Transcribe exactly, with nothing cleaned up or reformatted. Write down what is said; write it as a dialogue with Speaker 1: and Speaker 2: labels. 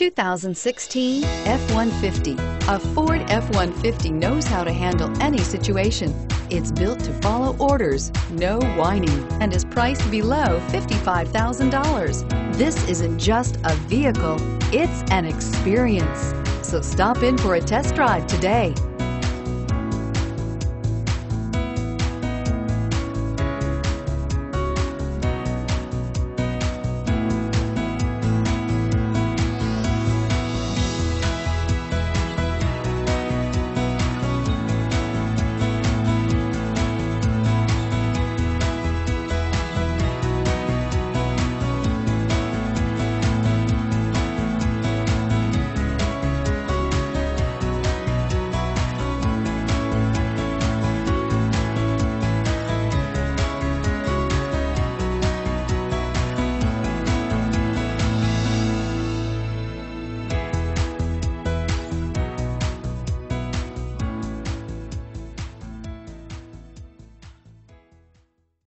Speaker 1: two thousand sixteen F one fifty. A Ford F one fifty knows how to handle any situation. It's built to follow orders, no whining, and is priced below fifty-five thousand dollars. This isn't just a vehicle, it's an experience. So stop in for a test drive today.